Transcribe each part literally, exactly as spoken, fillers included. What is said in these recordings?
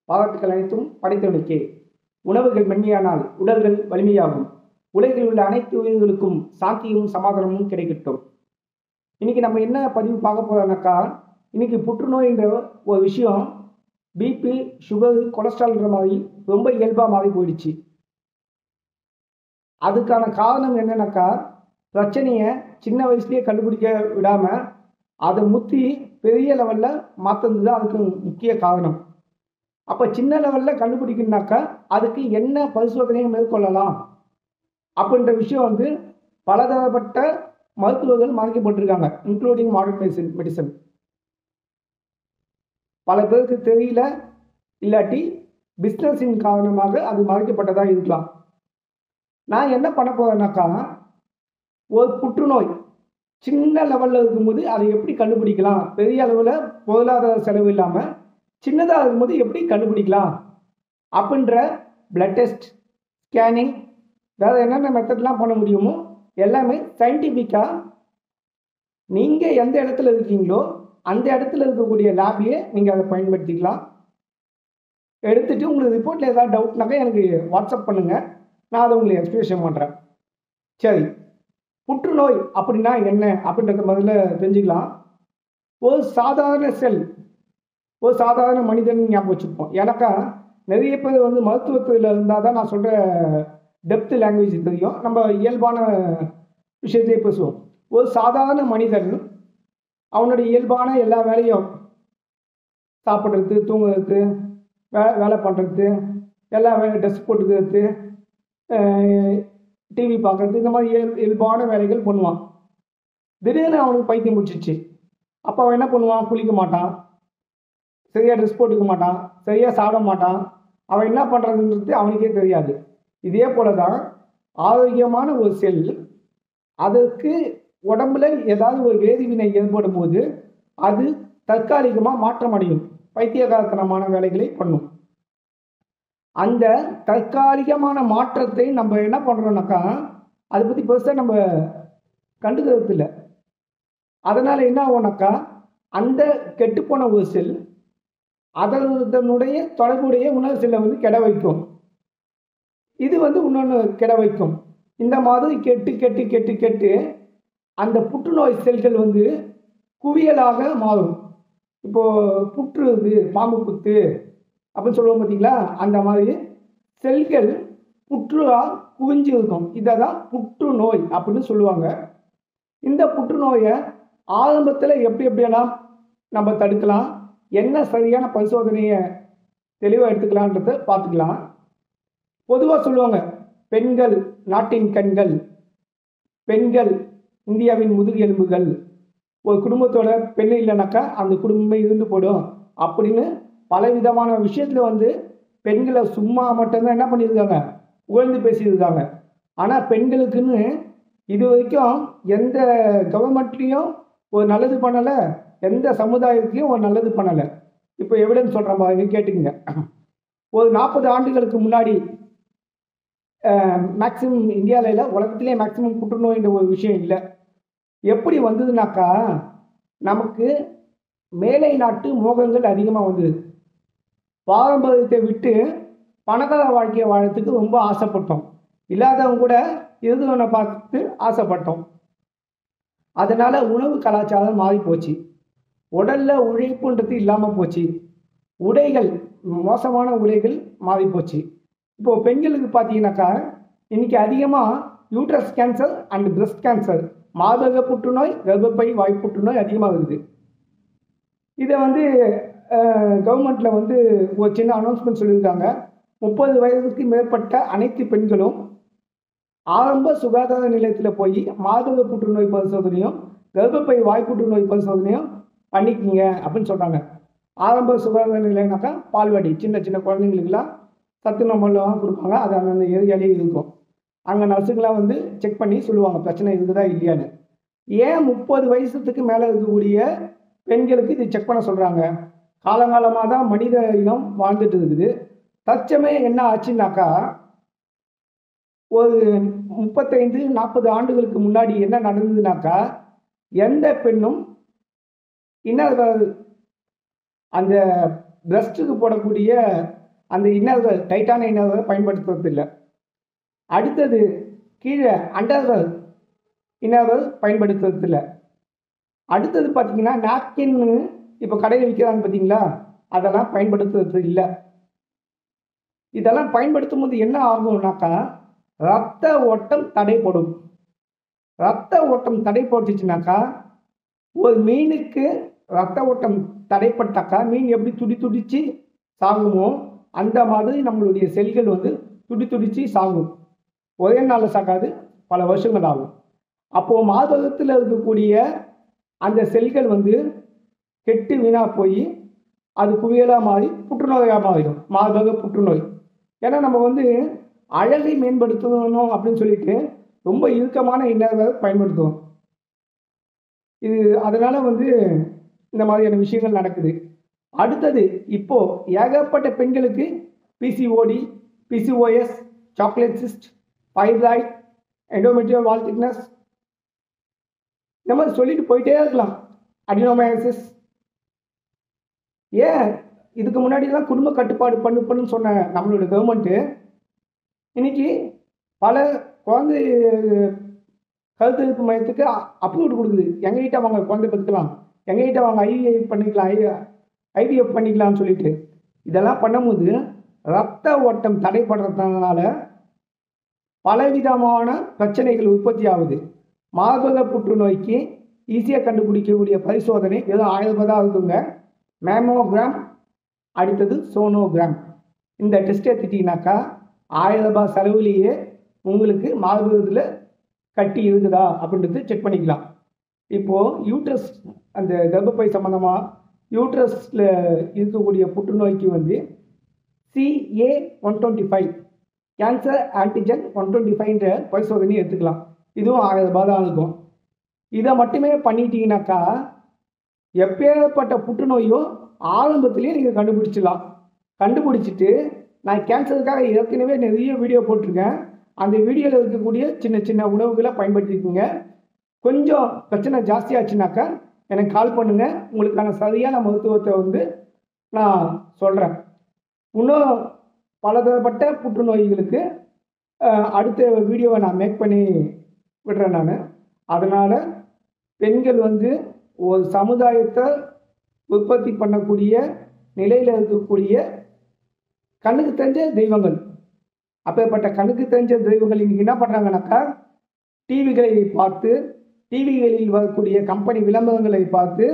பாராட்டுக்கள் அனைத்தும் படைத்தவனுக்கே. உணவுகள் மென்மையானால் உடல்கள் வலிமையாகும். உலகில் உள்ள அனைத்து உயிர்களுக்கும் சாந்தியும் சமாதானமும் கிடைக்கட்டும். இன்னைக்கு நம்ம என்ன பதிவு பார்க்க போறோம்னாக்கா, இன்னைக்கு புற்றுநோய்ன்ற ஒரு விஷயம் பிபி, சுகர், கொலஸ்ட்ரால்ன்ற மாதிரி ரொம்ப இயல்பாக மாறி போயிடுச்சு. அதுக்கான காரணம் என்னன்னாக்கா, பிரச்சனையை சின்ன வயசுலேயே கண்டுபிடிக்க விடாம அதை முத்தி பெரிய லெவலில் மாற்றுறது தான் அதுக்கு முக்கிய காரணம். அப்போ சின்ன லெவலில் கண்டுபிடிக்கணுனாக்கா அதுக்கு என்ன பரிசோதனையை மேற்கொள்ளலாம் அப்படின்ற விஷயம் வந்து பலதரப்பட்ட மருத்துவர்கள் மறைக்கப்பட்டிருக்காங்க, இன்க்ளூடிங் மாடர்ன் மெடிசன் மெடிசன் பல பேருக்கு தெரியல, இல்லாட்டி பிஸ்னஸின் காரணமாக அது மறைக்கப்பட்டதாக இருக்கலாம். நான் என்ன பண்ண போறேன்னாக்கா, ஒரு புற்றுநோய் சின்ன லெவலில் இருக்கும்போது அதை எப்படி கண்டுபிடிக்கலாம், பெரிய அளவில் பொருளாதார செலவு இல்லாமல் சின்னதாக இருக்கும்போது எப்படி கண்டுபிடிக்கலாம் அப்படின்ற பிளட் டெஸ்ட், ஸ்கேனிங், வேறு என்னென்ன மெத்தட்லாம் பண்ண முடியுமோ எல்லாமே சயின்டிஃபிக்காக நீங்கள் எந்த இடத்துல இருக்கீங்களோ அந்த இடத்துல இருக்கக்கூடிய லேப்லேயே நீங்கள் அதை பயன்படுத்திக்கலாம். எடுத்துகிட்டு உங்களுக்கு ரிப்போர்ட்டில் ஏதாவது டவுட்னாக்கா எனக்கு வாட்ஸ்அப் பண்ணுங்கள், நான் அதை உங்களுக்கு எக்ஸ்பிளேஷன் பண்ணுறேன். சரி, புற்றுநோய் அப்படின்னா என்ன அப்படின்றத முதல்ல தெரிஞ்சுக்கலாம். ஒரு சாதாரண செல், ஒரு சாதாரண மனிதன் ஞாபகம் வச்சுருப்போம். எனக்கா நிறைய பேர் வந்து மருத்துவத்தில் இருந்தால் தான் நான் சொல்கிற டெப்த் லாங்குவேஜ் தெரியும், நம்ம இயல்பான விஷயத்தையே பேசுவோம். ஒரு சாதாரண மனிதன் அவனுடைய இயல்பான எல்லா வேலையும், சாப்பிட்றது, தூங்குறது, வே வேலை பண்ணுறது, எல்லா வேலை ட்ரெஸ் போட்டுக்கிறது, டிவி பார்க்குறது, இந்த மாதிரி இயல் இயல்பான வேலைகள் பண்ணுவான். திடீர்னு அவனுக்கு பைத்தியம் முடிச்சிச்சு. அப்போ அவன் என்ன பண்ணுவான், குளிக்க மாட்டான், சரியாக ட்ரெஸ் போட்டுக்க மாட்டான், சரியாக சாப்பிட மாட்டான். அவன் என்ன பண்ணுறதுன்றது அவனுக்கே தெரியாது. இதே போல தான் ஆரோக்கியமான ஒரு செல், அதற்கு உடம்புல ஏதாவது ஒரு வேதிவினை ஏற்படும் போது அது தற்காலிகமாக மாற்றம் அடையும், பைத்தியகாரத்தனமான வேலைகளை பண்ணும். அந்த தற்காலிகமான மாற்றத்தை நம்ம என்ன பண்ணுறோம்னாக்கா அதை பற்றி பெருசாக நம்ம கண்டுக்கிறது இல்லை. அதனால் என்ன ஆகும்னாக்கா, அந்த கெட்டுப்போன ஒரு செல் அதனுடைய தொடர்புடைய உணவு செல்லை வந்து கெட வைக்கும், இது வந்து இன்னொன்று கெட வைக்கும். இந்த மாதிரி கெட்டு கெட்டு கெட்டு கெட்டு அந்த புற்றுநோய் செல்கள் வந்து குவியலாக மாறும். இப்போது புற்றுது, பாம்பு புத்து அப்படின்னு சொல்லுவோம் பார்த்தீங்களா, அந்த மாதிரி செல்கள் புற்றுவாக குவிஞ்சு இருக்கும். இதை தான் புற்றுநோய் அப்படின்னு சொல்லுவாங்க. இந்த புற்றுநோயை ஆரம்பத்தில் எப்படி எப்படியெல்லாம் நம்ம தடுக்கலாம், என்ன சரியான பரிசோதனையை தெளிவாக எடுத்துக்கலான்றதை பார்த்துக்கலாம். பொதுவாக சொல்லுவாங்க, பெண்கள் நாட்டின் கண்கள், பெண்கள் இந்தியாவின் முதுகெலும்புகள், ஒரு குடும்பத்தோட பெண் இல்லைனாக்கா அந்த குடும்பமே இருந்து போடும் அப்படின்னு பலவிதமான விஷயத்தில் வந்து பெண்களை சும்மா மட்டும்தான் என்ன பண்ணியிருக்காங்க, உயர்ந்து பேசியிருக்காங்க. ஆனால் பெண்களுக்குன்னு இது வரைக்கும் எந்த கவர்மெண்ட்லேயும் ஒரு நல்லது பண்ணலை, எந்த சமுதாயத்துலேயும் ஒரு நல்லது பண்ணலை. இப்போ எவிடன்ஸ் சொல்கிற மாதிரி கேட்டுக்குங்க. ஒரு நாற்பது ஆண்டுகளுக்கு முன்னாடி மேக்சிமம் இந்தியாவில் இல்லை, உலகத்திலே மேக்சிமம் புற்றுநோய்ன்ற ஒரு விஷயம் இல்லை. எப்படி வந்ததுனாக்கா, நமக்கு மேலை நாட்டு மோகங்கள் அதிகமாக வந்தது. பாரம்பரியத்தை விட்டு பணக்கார வாழ்க்கையை வாழறதுக்கு ரொம்ப ஆசைப்பட்டோம். இல்லாதவங்க கூட இருந்தவனை பார்த்து ஆசைப்பட்டோம். அதனால் உணவு கலாச்சாரம் மாறி போச்சு, உடலில் உழைப்புன்றது இல்லாமல் போச்சு, உடைகள், மோசமான உடைகள் மாறி போச்சு. இப்போது பெண்களுக்கு பார்த்தீங்கன்னாக்கா இன்றைக்கி அதிகமாக uterus cancer and breast cancer, மார்பக புற்றுநோய், கர்ப்பப்பை வாய் புற்றுநோய் அதிகமாக இருக்குது. இதை வந்து கவர்மெண்ட்டில் வந்து ஒரு சின்ன அனௌன்ஸ்மெண்ட் சொல்லியிருக்காங்க. முப்பது வயதுக்கு மேற்பட்ட அனைத்து பெண்களும் ஆரம்ப சுகாதார நிலையத்தில் போய் மார்பக புற்றுநோய் பரிசோதனையும் கர்ப்பப்பை வாய் புற்றுநோய் பரிசோதனையும் பண்ணிக்கிங்க அப்படின்னு சொல்கிறாங்க. ஆரம்ப சுகாதார நிலையம்னாக்கா பால்வாடி, சின்ன சின்ன குழந்தைங்களுக்கெல்லாம் சத்து நம்பலாம் கொடுப்பாங்க, அது அந்தந்த ஏரியாலே இருக்கும். அங்கே நர்ஸுங்களாம் வந்து செக் பண்ணி சொல்லுவாங்க பிரச்சனை இருக்குதா இல்லையான்னு. ஏன் முப்பது வயசுக்கு மேலே இருக்கக்கூடிய பெண்களுக்கு இது செக் பண்ண சொல்கிறாங்க? காலங்காலமாக தான் மனித இனம் வாழ்ந்துட்டு இருக்குது. தற்சமயம் என்ன ஆச்சுன்னாக்கா, ஒரு முப்பத்தைந்து நாற்பது ஆண்டுகளுக்கு முன்னாடி என்ன நடந்ததுனாக்கா, எந்த பெண்ணும் இன்னும் அந்த பிரஸ்ட்டுக்கு போடக்கூடிய அந்த இன்னர்கள் டைட்டான இன்னர்களை பயன்படுத்துறது இல்லை. அடுத்தது கீழே அண்டர்கள் இன்னர்கள் பயன்படுத்துறது இல்லை. அடுத்தது பார்த்தீங்கன்னா நாப்கின்னு இப்போ கடையில் விற்கிறாங்க பார்த்தீங்களா, அதெல்லாம் பயன்படுத்துறது இல்லை. இதெல்லாம் பயன்படுத்தும் போது என்ன ஆகும்னாக்கா ரத்த ஓட்டம் தடைப்படும். ரத்த ஓட்டம் தடைப்பட்டுச்சுனாக்கா ஒரு மீனுக்கு ரத்த ஓட்டம் தடைப்பட்டாக்கா மீன் எப்படி துடி துடிச்சு சாகுமோ அந்த மாதிரி நம்மளுடைய செல்கள் வந்து துடி துடிச்சு சாகும். ஒரே நாளில் சாகாது, பல வருஷங்கள் ஆகும். அப்போது மார்பகத்தில் இருக்கக்கூடிய அந்த செல்கள் வந்து கெட்டு வீணாக போய் அது குவியலாக மாறி புற்றுநோயாக மாறிடும், மார்பக புற்றுநோய். ஏன்னா நம்ம வந்து அழகை மேம்படுத்தணும் அப்படின்னு சொல்லிட்டு ரொம்ப இறுக்கமான இன்னர்களை பயன்படுத்துவோம். இது அதனால வந்து இந்த மாதிரியான விஷயங்கள் நடக்குது. அடுத்தது இப்போ ஏகப்பட்ட பெண்களுக்கு PCOD, PCOS, chocolate cyst, fibroid, endometrial wall thickness, இந்த மாதிரி சொல்லிட்டு போயிட்டே இருக்கலாம். அடினோமயோசிஸ். ஏன் இதுக்கு முன்னாடிலாம் குடும்ப கட்டுப்பாடு பண்ணு பண்ணுன்னு சொன்ன நம்மளோட கவர்மெண்ட்டு இன்னைக்கு பல குழந்தை கருத்தரிப்பு மையத்துக்கு அப்ரூவ் கொடுக்குது. எங்ககிட்ட அவங்க குழந்தை பெற்றுக்கலாம், எங்ககிட்ட அவங்க ஐவிஎஃப் பண்ணிக்கலாம், ஐ ஐவிஎஃப் பண்ணிக்கலாம்னு சொல்லிட்டு இதெல்லாம் பண்ணும்போது ரத்த ஓட்டம் தடைப்படுறதுனால பலவிதமான பிரச்சனைகள் உற்பத்தி ஆகுது. மார்பக புற்றுநோய்க்கு ஈஸியாக கண்டுபிடிக்கக்கூடிய பரிசோதனை ஏதோ ஆயிரம் ரூபாய் தான் இருக்குங்க. மேமோகிராம், அடுத்தது சோனோகிராம். இந்த டெஸ்ட் எடுத்துட்டீங்கன்னாக்கா ஆயிரம் ரூபாய் செலவுலேயே உங்களுக்கு மார்பகத்தில் கட்டி இருக்குதா அப்படின்றது செக் பண்ணிக்கலாம். இப்போது யூட்ரஸ், அந்த கர்ப்பப்பை சம்மந்தமாக யூட்ரஸில் இருக்கக்கூடிய புற்றுநோய்க்கு வந்து CA one twenty five cancer antigen one twenty ஃபைவ்ன்ற பரிசோதனை எடுத்துக்கலாம். இதுவும் ஆயிரம் ரூபாய் தான் இருக்கும். இதை மட்டுமே பண்ணிட்டீங்கன்னாக்கா எப்பேற்பட்ட புற்றுநோயோ ஆரம்பத்திலேயே நீங்கள் கண்டுபிடிச்சிடலாம். கண்டுபிடிச்சிட்டு நான் கேன்சருக்காக ஏற்கனவே நிறைய வீடியோ போட்டிருக்கேன். அந்த வீடியோவில் இருக்கக்கூடிய சின்ன சின்ன உணவுகளை பயன்படுத்திக்கோங்க. கொஞ்சம் பிரச்சனை ஜாஸ்தியாச்சுனாக்கா எனக்கு கால் பண்ணுங்கள். உங்களுக்கான சரியான மருத்துவத்தை வந்து நான் சொல்கிறேன். இன்னும் பலதரப்பட்ட புற்றுநோய்களுக்கு அடுத்த வீடியோவை நான் மேக் பண்ணி விடுறேன் நான். அதனால் பெண்கள் வந்து ஒரு சமுதாயத்தை உற்பத்தி பண்ணக்கூடிய நிலையில் இருக்கக்கூடிய கண்ணுக்கு தெரிஞ்ச தெய்வங்கள். அப்பேற்பட்ட கண்ணுக்கு தெரிஞ்ச தெய்வங்கள் இன்னைக்கு என்ன பண்ணுறாங்கனாக்கா டிவிகளை பார்த்து, டிவிகளில் வரக்கூடிய கம்பெனி விளம்பரங்களை பார்த்து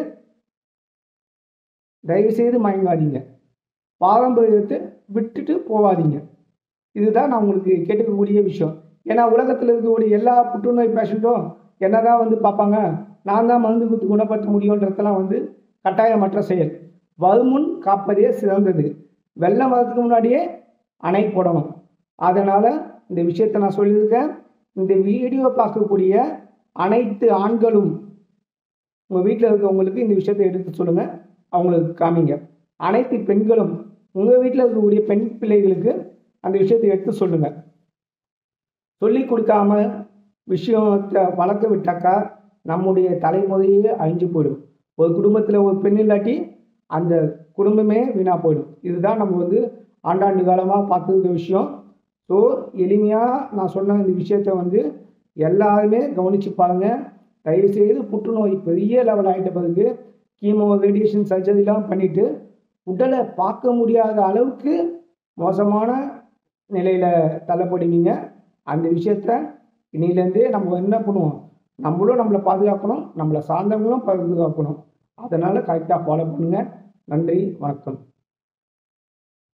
தயவுசெய்து மயங்காதீங்க. பாரம்பரியத்தை விட்டுட்டு போகாதீங்க. இதுதான் நான் உங்களுக்கு கேட்டுக்கக்கூடிய விஷயம். ஏன்னா உலகத்தில் இருக்கக்கூடிய எல்லா புற்றுநோய் பேஷண்ட்டும் என்ன தான் வந்து பார்ப்பாங்க, நான் தான் மருந்து கொடுத்து குணப்படுத்த முடியுன்றதெல்லாம் வந்து கட்டாயமற்ற செயல். வருமுன் காப்பதே சிறந்தது. வெள்ளம் வரதுக்கு முன்னாடியே அணை போடணும். அதனால் இந்த விஷயத்தை நான் சொல்லியிருக்கேன். இந்த வீடியோ பார்க்கக்கூடிய அனைத்து ஆண்களும் உங்கள் வீட்டில் இருக்கவங்களுக்கு இந்த விஷயத்தை எடுத்து சொல்லுங்கள், அவங்களுக்கு காமிங்க. அனைத்து பெண்களும் உங்கள் வீட்டில் இருக்கக்கூடிய பெண் பிள்ளைகளுக்கு அந்த விஷயத்தை எடுத்து சொல்லுங்கள். சொல்லி கொடுக்காம விஷயத்தை வளர்க்க விட்டாக்கா நம்முடைய தலைமுறையே அழிஞ்சு போயிடும். ஒரு குடும்பத்தில் ஒரு பெண் இல்லாட்டி அந்த குடும்பமே வீணாக போயிடும். இதுதான் நம்ம வந்து ஆண்டாண்டு காலமாக பார்த்துருக்க விஷயம். ஸோ எளிமையாக நான் சொன்ன இந்த விஷயத்தை வந்து எல்லாருமே கவனித்து பாருங்கள். தயவுசெய்து புற்றுநோய் பெரிய லெவல் ஆகிட்ட பிறகு கீமோ, ரேடியேஷன், சர்ஜரிலாம் பண்ணிவிட்டு உடலை பார்க்க முடியாத அளவுக்கு மோசமான நிலையில் தள்ளப்படுவீங்க. அந்த விஷயத்த இன்னிலேருந்தே நம்ம என்ன பண்ணுவோம், நம்மளும் நம்மளை பாதுகாக்கணும், நம்மளை சார்ந்தவங்களும் பாதுகாக்கணும். அதனால் கரெக்டாக ஃபாலோ பண்ணுங்கள். நன்றி, வணக்கம்.